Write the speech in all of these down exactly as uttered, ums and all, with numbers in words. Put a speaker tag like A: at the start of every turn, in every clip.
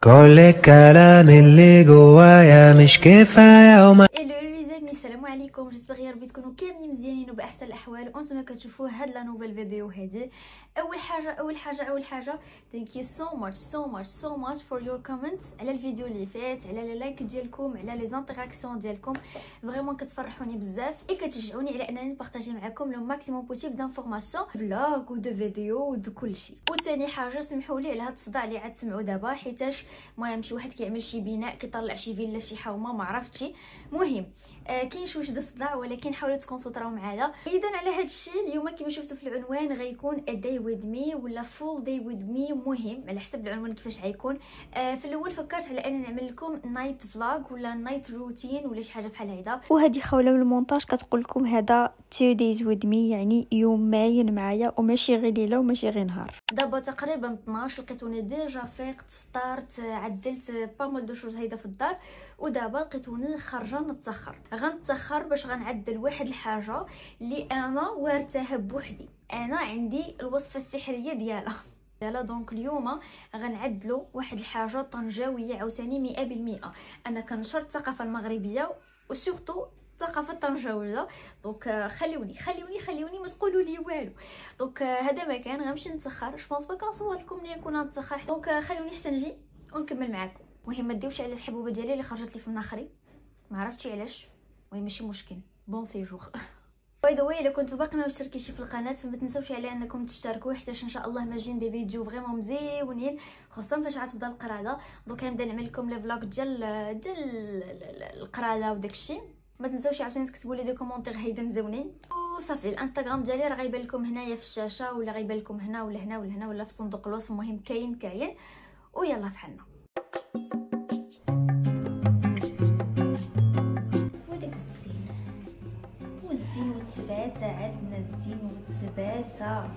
A: كل الكلام اللي جوايا مش كفاية وما
B: السلام عليكم. جيسبر يا ربي تكونوا كاملين مزيانين وباحسن الاحوال وانتم كتشوفوا هاد لا نوفيل فيديو هادي. اول حاجه اول حاجه اول حاجه ثانك يو سو ماتش سو ماتش سو ماتش فور يور كومنتس على الفيديو اللي فات، على لي لايك ديالكم، على لي زانتراكسيون ديالكم، فريمون كتفرحوني بزاف اي كتشجعوني على انني نبارطاجي معكم لو ماكسيموم بوسيبل دانفورماسيون فلوغ ودو فيديو ودو كلشي. وثاني حاجه سمحوا لي على هاد الصداع اللي عاد تسمعوا دابا، حيتاش المهم شي واحد كيعمل شي بناء كيطلع شي فيلا في شي حومه ما عرفتش. المهم آه كاين شويه د الصداع، ولكن حاولوا تكونسونطراو معايا. اذا على هذا الشيء اليوم كما شفتوا في العنوان غيكون a day with me ولا full day with me، مهم على حسب العنوان كيفاش غيكون. آه في الاول فكرت على اني نعمل لكم نايت فلوغ ولا نايت روتين ولا شي حاجه بحال هيدا، وهذه خوله من المونتاج كتقول لكم هذا two days with me، يعني يومين معايا وماشي غير ليله وماشي غير نهار. دابا تقريبا اثناش لقيتوني ديجا فيقت، فطرت، عدلت بامول دو شوز هيدا في الدار، ودابا لقيتوني خارجه نتاخر. غنتاخر باش غنعدل واحد الحاجه اللي انا وارتاها بوحدي، انا عندي الوصفه السحريه ديالها ديالها دونك اليوم غنعدلوا واحد الحاجه طنجاويه عاوتاني مئة بالمئة. انا كنشر الثقافه المغربيه وسورتو الثقافه الطنجاويه، دونك خليوني خليوني خليوني ما تقولوا لي والو. دونك هذا ما كان غنمشي نتاخر، جو بونس با كنصور لكم ملي نكون نتاخر، دونك خليوني حتى نجي ونكمل معاكم. المهم ما ديوش على الحبوبه ديالي اللي خرجت لي في مناخري، ما عرفتش علاش، المهم ماشي مشكل، بون سيجور. باي ذا واي الا كنتو باقي ما مشتركينش في القناه فما تنساوش على انكم تشتركوا، حيت ان شاء الله ماجين دي فيديو فريمون مزيونين، خصوصا فاش غتبدا القراده. دونك غنبدا نعمل لكم لي فلوغ ديال ديال القراده وداكشي. ما تنساوش عاوتاني تكتبوا لي دي كومونتير هيدا مزيونين. وصافي الانستغرام ديالي راه غايبان لكم هنايا في الشاشه، ولا غايبان لكم هنا ولا هنا ولا هنا ولا في صندوق الوصف، المهم كاين كاين. ويلا فحالنا. الزين والتباتة، عندنا الزين والتباتة.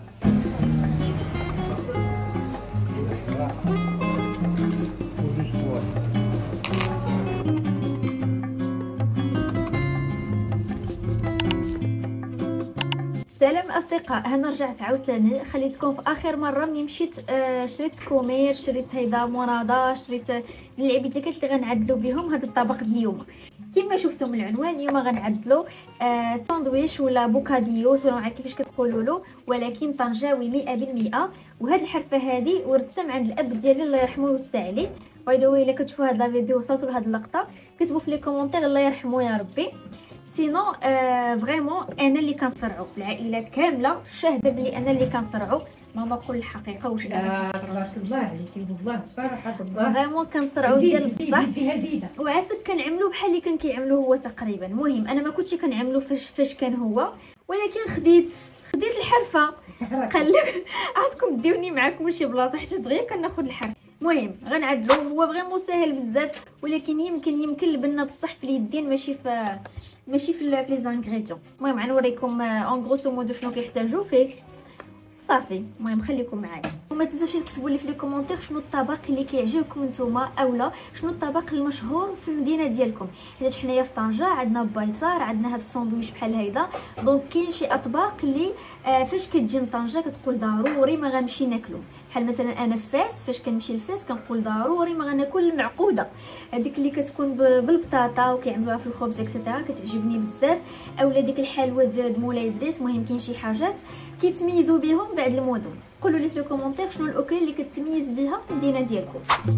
B: سلام اصدقاء، هنا رجعت عاوتاني. خليتكم في اخر مره ملي مشيت آه شريت كومير، شريت هيدا مورادا، شريت اللعيبيتات اللي غنعدلو بهم هذا الطبق اليوم. كما شفتوا من العنوان اليوم غنعدلو آه ساندويش ولا بوكاديوس ولا ما عرفت كيفاش كتقولوا له، ولكن طنجاوي مئة بالمئة. وهاد الحرفه هذه ورثتها من عند الاب ديالي الله يرحمه ويوسع عليه. باي ذا واي الا كتشوفوا هاد لا فيديو وصلتوا لهاد اللقطه كتبوا في لي كومونتير الله يرحمه يا ربي. سينو آه فريمون انا اللي كنصرعو، العائله كامله شاهده بلي انا اللي كنصرعو. ماما قول الحقيقه واش انا
C: تبارك الله عليكي والله الصراحه بالله
B: فريمون كنصرعو ديال بصح، وعساك كنعملو بحال اللي كان كيعملو هو تقريبا. المهم انا ما كنتش كنعملو فاش فاش كان هو، ولكن خديت خديت الحرفه. قالك عادكم ديوني معاكم لشي بلاصه حيت دغيا كناخذ الحرفه. المهم غنعدلو، هو فريمون ساهل بزاف، ولكن يمكن يمكن البنه بصح في اليدين ماشي في ماشي في لي زانغريديون. المهم غنوريكم اون غروسو مودو شنو كيحتاجو فيه صافي. المهم خليكم معايا وما تنساوش تكتبوا لي في لي كومونتير شنو الطبق اللي كيعجبكم نتوما، اولا شنو الطبق المشهور في المدينه ديالكم، حيت حنايا في طنجه عندنا بايصار، عندنا هاد الساندويش بحال هيدا. دونك كاين شي اطباق اللي آه فاش كتجي لطنجه كتقول ضروري ما غنمشي ناكلو، بحال مثلا انا في فاس فاش كنمشي لفاس كنقول ضروري ما غناكل المعقوده، هذيك اللي كتكون بالبطاطا وكيعملوها في الخبز اكسيتيرا كتعجبني بزاف، اولا ديك الحلوه د مولاي ادريس. المهم كاين شي حاجات كيتميزوا بهم بعد المدن. قولوا لي في الكومونتير شنو الاكل اللي كتميز بها المدينه ديالكم.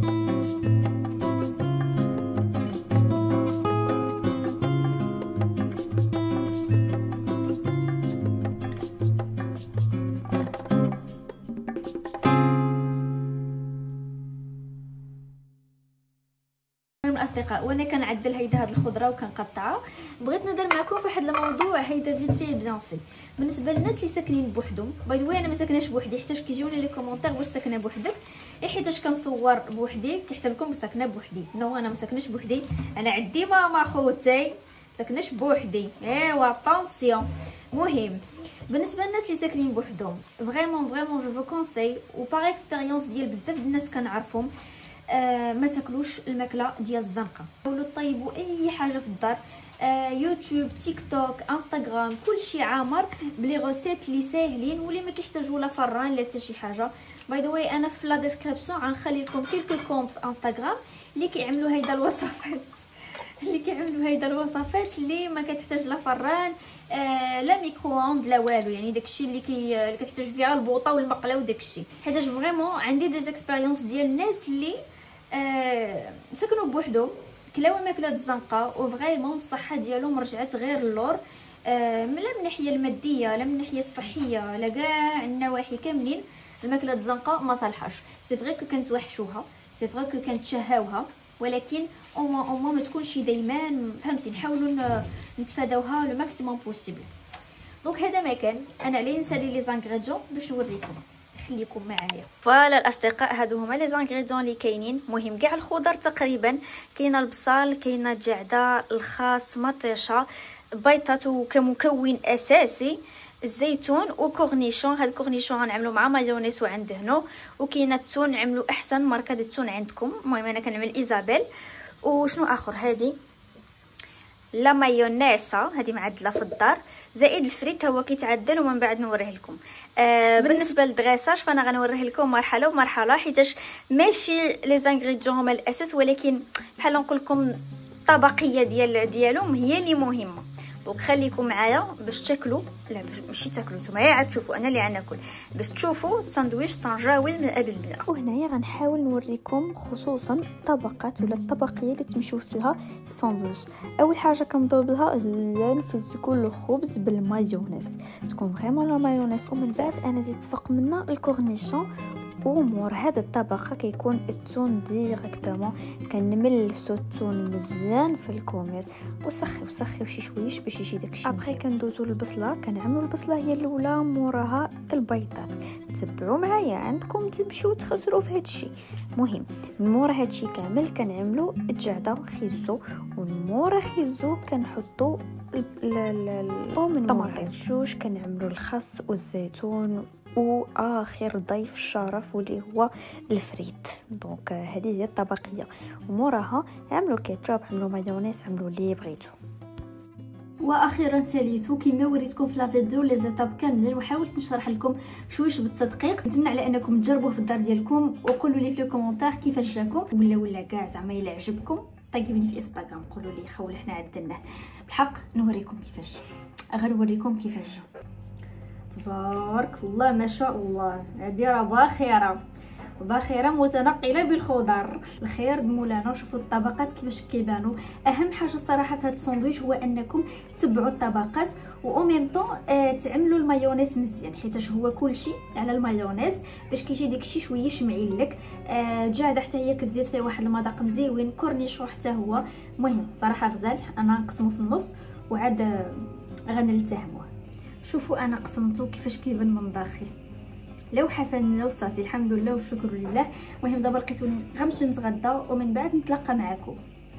B: الاصدقاء وانا كنعدل هيدا هاد الخضره وكنقطعها، بغيت نهضر معكم في واحد الموضوع هيدا فيت فيه بيان في بالنسبه للناس اللي ساكنين بوحدهم. باي ذا واي انا ما ساكناش بوحدي، حيتاش كيجيوني لي كومونتير واش ساكنه بوحدك، حيتاش كنصور بوحدي كيحسب لكم ساكنه بوحدي. نو انا ما ساكناش بوحدي، انا عندي ماما خوتي، ساكناش بوحدي. ايوا طونسيون. مهم بالنسبه للناس اللي ساكنين بوحدهم فريمون فريمون جو فو كونساي و باغ اكسبيريونس ديال بزاف الناس كنعرفهم، آه ما تاكلوش الماكله ديال الزنقه. حاولوا طيبوا اي حاجه في الدار، آه يوتيوب، تيك توك، انستغرام، كلشي عامر بلي غوسيت اللي ساهلين واللي ما كيحتاجوا لا فران لا حتى شي حاجه. باي ذا واي انا في لا ديسكريبسيون غنخلي لكم كيلكو كونط في انستغرام اللي كيعملوا هيدا الوصفات اللي كيعملوا هيدا الوصفات اللي ما كتحتاج لا فران آه لا ميكرووند لا والو، يعني داكشي اللي كي اللي كتحتاج فيها البوطه والمقله وداكشي. حيتاش فريمون عندي دي زيكسبيريونس ديال الناس اللي آه سكنوا بوحدهم كلاو الماكله الزنقه وفريمون الصحه ديالهم رجعت غير اللور، آه لا من الناحيه الماديه لا من الناحيه الصحيه لا كاع النواحي كاملين. الماكله الزنقه ما صالحاش. سي فري كو كنتوحشوها، سي فري كو كنتشهاوها، ولكن اوما اوما ما تكونش دائما فهمتي. نحاولوا نتفاداوها لو ماكسيموم بوسيبل. دونك هذا ما كان، انا علي نسالي لي زانغريديون باش نوريكم. خليكم معايا. فوالا الاصدقاء، هادو هما لي زانغريديون اللي كاينين. مهم كاع الخضر تقريبا، كاينه البصل، كاينه الجعده، الخاص، مطيشه، بيضات كمكون اساسي، الزيتون وكورنيشون. هاد الكورنيشون غنعملو مع مايونيز وعندهنو، وكاينه التون نعملو احسن ماركه ديال التون عندكم. المهم انا كنعمل ايزابيل. وشنو اخر؟ هادي لا مايونيزا، هادي معدله في الدار، زائد الفريت هو كيتعدل ومن بعد نوريه لكم. آه بالنسبه للدغيساج فانا غنوريه لكم مرحله ومرحله، حيتاش ماشي لي زانغريديون هما الاساس، ولكن بحال نقول لكم الطبقيه ديال ديالهم هي اللي مهمه. دونك خليكم معايا باش تاكلوا، لا ماشي تاكلوا نتوما عاد تشوفوا انا اللي غناكل، باش تشوفوا ساندويتش طنجاوي من ابل المئة. وهنايا غنحاول نوريكم خصوصا الطبقات ولا الطبقيه اللي تمشيو فيها في الساندويتش. اول حاجه كنبداو بها هي نفزكوا الخبز بالمايونيز، تكون فريمون لا مايونيز، ومن بعد انا زدت فوق منها الكورنيشون. ومور هاد الطبقه كيكون التون ديريكتومون، كنملسو التون مزيان في الكومير وسخي وسخي شي شويش باش يجي داكشي. ابخي كندوزو للبصله، كنعملو البصله هي الاولى، موراها البيضات. تبعوا معايا عندكم تمشيو تخسروا في هادشي. مهم مورا هادشي كامل كنعملو الجعده خيزو، ومورا خيزو كنحطو من طماطم جوج، كنعملو الخس والزيتون، واخر ضيف الشرف واللي هو الفريت. دونك هذه هي الطبقيه. وموراها عملوا كيتشاب، عملوا مايونيز، عملوا اللي بغيتو. واخيرا ساليتو كما وريتكم في لا فيديو لي زيتاب كاملين، وحاولت نشرح لكم شويش بالتدقيق. نتمنى على انكم تجربوه في الدار ديالكم، وقولوا لي في الكومونتير كيفاش جاكم، ولا ولا كاع زعما الا عجبكم طيبوني في انستغرام قولوا لي خول حنا عدلناه. بالحق نوريكم كيفاش، غنوريكم كيفاش جا. تبارك الله ما شاء الله. هذه راه باخره باخره متنقله بالخضر. الخير بمولانا. شوفوا الطبقات كيفاش كيبانوا. اهم حاجه الصراحه في هذا الساندويتش هو انكم تبعوا الطبقات، و ميم طون آه تعملوا المايونيز مزيان، حيتاش هو كلشي على المايونيز باش كيجي داكشي شويش معلك. آه جاده حتى هي كتزيد فيه واحد المذاق مزيون، كورنيشون حتى هو. المهم صراحه غزال. انا نقسمو في النص وعاد آه غنلتهموه. شوفوا انا قسمته كيفاش كيبان من داخل، لوحه فنه وصافي. الحمد لله والشكر لله. المهم دابا لقيتوني غنمشي نتغدى ومن بعد نتلاقى معكم.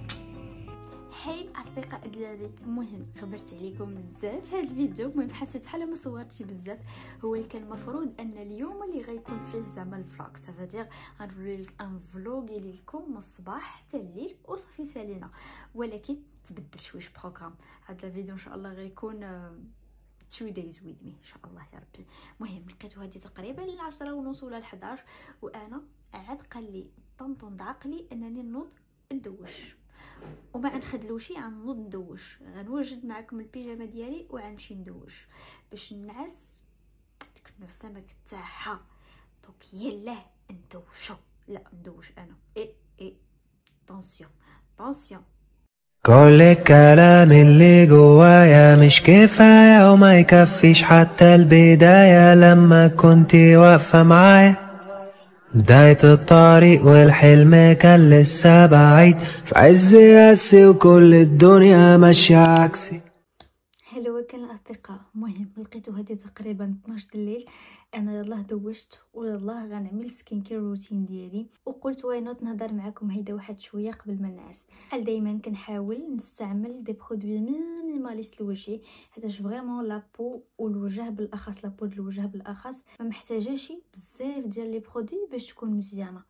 B: هاي اصدقاء ديالي، المهم غبرت عليكم بزاف هذا الفيديو. المهم حسيت بحال ما صورتش بزاف. هو اللي كان المفروض ان اليوم اللي غيكون فيه زعما الفلوق، سافادير غنوري لك ان فلوق لكم من الصباح حتى الليل وصافي سالينا، ولكن تبدل شويش بروغرام. هذا الفيديو ان شاء الله غيكون two days with me ان شاء الله يا ربي. المهم لقيتو هذه تقريبا العشرة ونص ولا الحداش، وانا عاد قال لي طنطون عقلي انني نوض ندوش، وما نخدلوشي غنوض ندوش. غنوجد معكم البيجامه ديالي وغنمشي ندوش باش نعس ديك النعسه ما تاعها. دونك يلاه ندوشو. لا ندوش انا. اي اي طونسيون طونسيون.
A: كل الكلام اللي جوايا مش كفاية وما يكفيش حتى البداية لما كنتي واقفة معايا. بداية الطريق والحلم كان لسه بعيد، في عز ياسي وكل الدنيا ماشية عكسي.
B: هلو كان الاصدقاء. المهم لقيتو هذه تقريبا اثناش الليل. انا يلاه دوشت ويلاه غنعمل سكين كير روتين ديالي، وقلت واي نوت نهضر معكم هيدا واحد شويه قبل ما نعس. بحال دائما كنحاول نستعمل دي برودوي مينيماليست لوجهي، حيتاش فريمون لابو والوجه بالاخص لابو الوجه بالاخص ما محتاجاش بزاف ديال لي برودوي باش تكون مزيانه.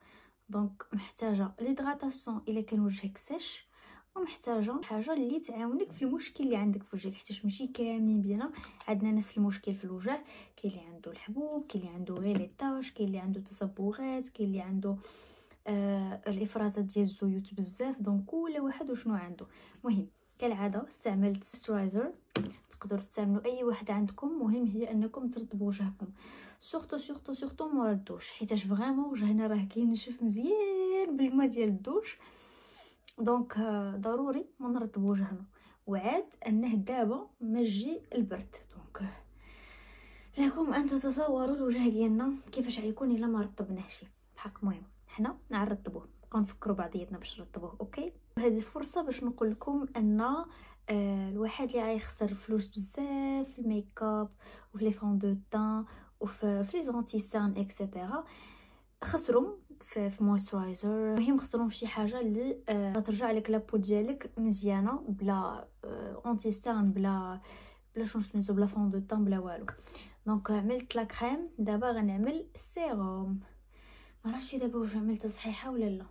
B: دونك محتاجه ليدغاتاسيون الا كان وجهك سيش، ومحتاجه حاجه اللي تعاونك في المشكل اللي عندك في وجهك، حيت ماشي كاملين بينا عندنا نفس المشكل في الوجه. كاين اللي عنده الحبوب، كاين اللي عنده غير لي طاش، كاين اللي عنده تصبغات، كاين اللي عنده آه الافرازات ديال الزيوت بزاف. دونك كل واحد وشنو عنده. المهم كالعاده استعملت سترايزر، تقدروا تستعملوا اي واحد عندكم. مهم هي انكم ترطبوا وجهكم، سورتو سورتو سورتو مورا الدوش، حيتاش فريمون وجهنا راه كينشف مزيان بالماء ديال الدوش. دونك ضروري ما نرطبوا وجهنا. وعاد انه دابا ما جي البرد، دونك لكم ان تتصوروا الوجه ديالنا كيفاش غيكون الا ما رطبناهش بحق. المهم حنا نعرطبوه، نبقاو نفكروا بعضياتنا باش نرطبوه. اوكي، هذه الفرصه باش نقول لكم ان آه الواحد اللي غيخسر فلوس بزاف في الميك اب وفي لي فون دو تان وفي في لي زونتي سان اكسيتيرا، خسروا في, في مويسترايزر. المهم خسروا في شي حاجه اللي آه ترجع لك لابو ديالك مزيانه بلا آه اونتي سان، بلا بلا شنو سميتو، بلا فون دو تان، بلا والو. دونك عملت لا كريم، دابا غنعمل سيروم. ما عرفتش دابا واش عملت صحيحه ولا لا،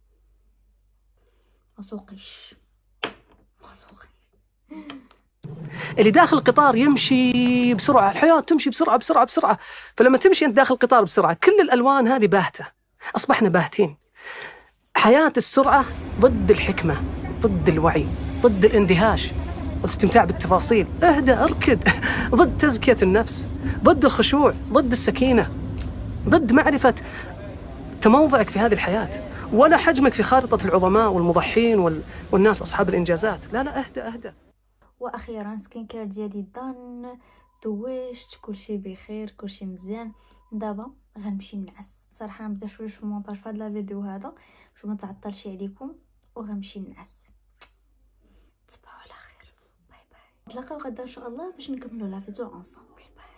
B: ما سوقيش ما سوقيش.
D: اللي داخل القطار يمشي بسرعه، الحياه تمشي بسرعه بسرعه بسرعه، فلما تمشي انت داخل القطار بسرعه كل الالوان هذه باهته، اصبحنا باهتين. حياه السرعه ضد الحكمه، ضد الوعي، ضد الاندهاش والاستمتاع بالتفاصيل. اهدى، اركد، ضد تزكيه النفس، ضد الخشوع، ضد السكينه، ضد معرفه تموضعك في هذه الحياه، ولا حجمك في خارطه العظماء والمضحين وال... والناس اصحاب الانجازات. لا لا، اهدى اهدى.
B: واخيرا سكين كير ديالي دان، دوشت، كلشي بخير، كلشي مزيان. دابا غنمشي نعس. صراحه ما بداش في المونتاج في هذا لا فيديو هذا باش ما تعطلش عليكم، وغنمشي نعس. تصبحوا على خير، باي باي. نتلاقاو غدا ان شاء الله باش نكملوا لا فيديو انصامبل.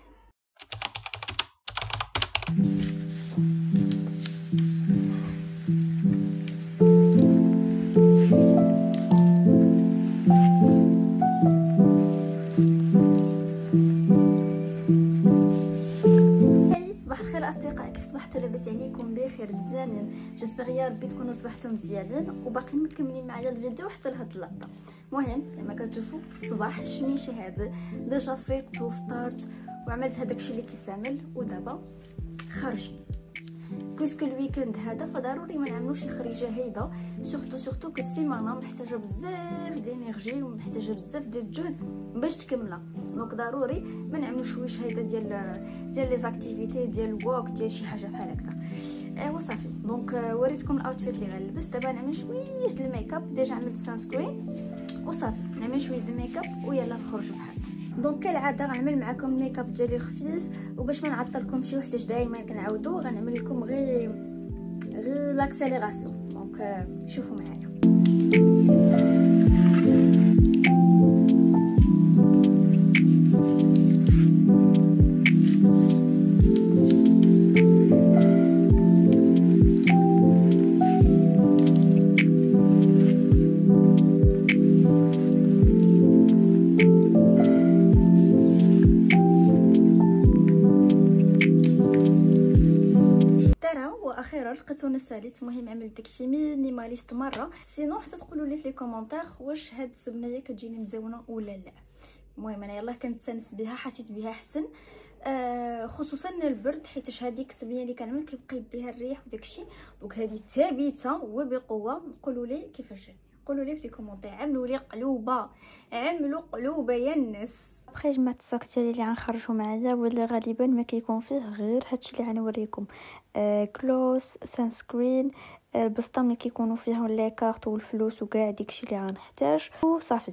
B: اصدقائي، كيف صبحتوا؟ لاباس عليكم؟ بخير مزيانين؟ جيسبر يا ربي تكونوا صبحتوا مزيانين وباقيين مكملين معايا الفيديو حتى لهاد اللقطه. المهم كما كتشوفوا الصباح شميشه هذا ديجا فيقت وفطرت وعملت هذاك الشيء اللي كيتعمل، ودابا خارجين بويسكو الويكند هذا، فضروري ما نعملوش شي خريجه هيدا. سورتو سورتو كو السيمانه محتاجه بزاف ديال الانرجي ومحتاجه بزاف ديال الجهد باش تكملها. دونك ضروري ما نعملوش شويش هيدا ديال ديال لي زاكتيفيتي ديال الووك ديال شي حاجه بحال هكذا. ايوا صافي. دونك وريتكم الاوتفيت اللي غنلبس. دابا نعمل شويش د الميك اب، ديجا عملت سان سكرين وصافي. نعمل شويه د الميك اب ويلا نخرجوا بحال. دونك كالعاده غنعمل معكم الميك اب ديالي الخفيف، وباش ما نعطلكم شي وحده دائما كنعاودو غنعمل لكم غير غير لاكسيليراسيون. دونك شوفوا معايا. واخيرا لقيت وانا ساليت. المهم عملت داكشي مينيماليست مره، سينو حتى تقولوا لي في لي كومونتير واش هاد السبنيه كتجيني مزيونه ولا لا. المهم انا يلاه كنتسانس بها، حسيت بها احسن آه خصوصا البرد، حيتاش هذيك السبنيه اللي كنعمل كيبقى يديها الريح وداكشي. دونك هذه ثابته وبقوه. قولوا لي كيفاش جاتني، قولوا لي في لي كومونتير. عملوا لي قلوبه، عملوا قلوبه يا الناس. بخي جماعه الصاك ديالي اللي غنخرجوا معايا واللي غالبا ما كيكون فيه غير هادشي اللي غنوريكم، آه كلوس، سان سكرين، آه البسطام اللي كيكونوا فيها لي كارت والفلوس وكاع داكشي اللي غنحتاج وصافي.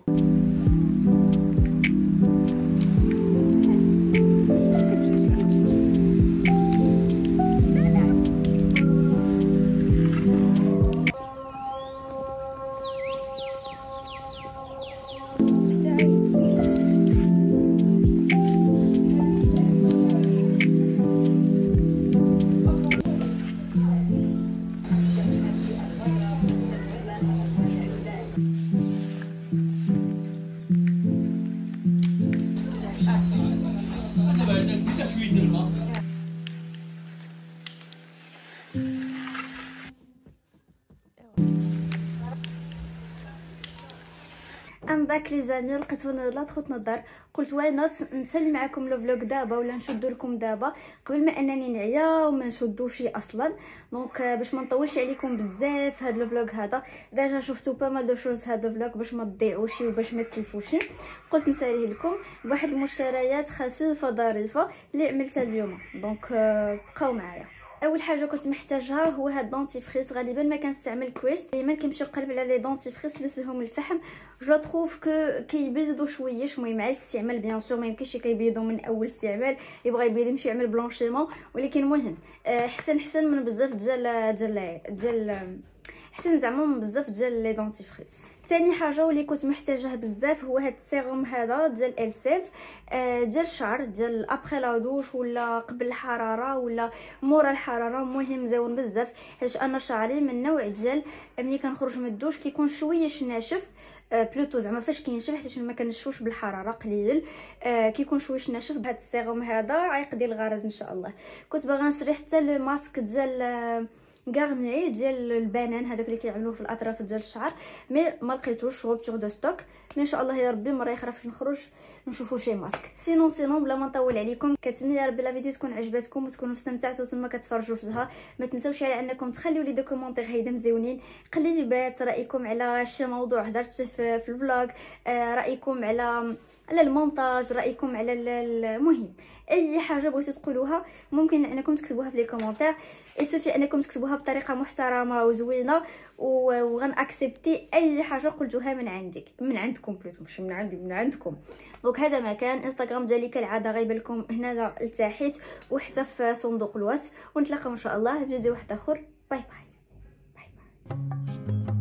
B: ام باك لي زامي، لقيتوني لا دخلت نضر، قلت واي نوت نسالي معكم لو فلوق دابا ولا نشد لكم دابا قبل ما انني نعيا وما نشدوش اصلا. دونك باش ما نطولش عليكم بزاف هذا لو فلوق هذا، ديجا شفتوا با مال دو شوز هذا الفلوق باش ما تضيعوش وباش ما تلفوش، قلت نساليه لكم بواحد المشتريات خفيفه ظريفه اللي عملتها اليوم. دونك بقاو معايا. اول حاجه كنت محتاجها هو هاد دونتيفريس. غالبا ما كنستعمل كريست، ديما كنمشي نقلب على لي دونتيفريس اللي فيهم الفحم، جو تروف كو كيبيضوا شويش. المهم مع الاستعمال بيان سور ما يمكنش كيبيضوا من اول استعمال، يبغى يبيض يمشي يعمل بلونشيمون، ولكن المهم احسن احسن من بزاف ديال ديال ديال احسن زعما من بزاف ديال لي دونتيفريس. ثاني حاجه واللي كنت محتاجاه بزاف هو هاد السيروم هذا ديال السيف آه ديال الشعر، ديال ابخي لا دوش ولا قبل الحراره ولا مورا الحراره. مهم زوين بزاف حيت انا شعري من نوع ديال ملي كنخرج من الدوش كيكون شويه ناشف، آه بلوتو زعما فاش كينشف حيت ما كنشفوش بالحراره قليل، آه كيكون شويه ناشف. بهذا السيروم هذا غيقضي الغرض ان شاء الله. كنت باغا نشري حتى لو ماسك ديال آه غارني ديال البنان هذاك اللي كيعملوه في الاطراف ديال الشعر، مي ما لقيتوش، هو بتوغ دو ستوك. مي ان شاء الله يا ربي مره اخرى فاش نخرج نشوفوا شي ماسك. سينون سينون بلا ما نطول عليكم، كنتمنى يا ربي لا فيديو تكون عجبتكم وتكونوا استمتعتوا تما كتفرجوا فيها. ما تنساوش على انكم تخليوا لي دو كومونتير هيدا مزيونين، قليبات رايكم على شي موضوع هضرت فيه في, في الفلوغ، آه رايكم على على المونتاج، رايكم على المهم اي حاجه بغيتو تقولوها ممكن انكم تكتبوها في لي كومونتير. يسوفي انكم تكتبوها بطريقه محترمه وزوينه وغن اكسبتي اي حاجه قلتوها من عندك من عندكم بلوتو مش من عندي من عندكم. دونك هذا مكان انستغرام ديالي كالعاده غايبه لكم هنا لتحت وحتى في صندوق الوصف، ونتلاقاو ان شاء الله في فيديو واحد اخر. باي باي باي باي.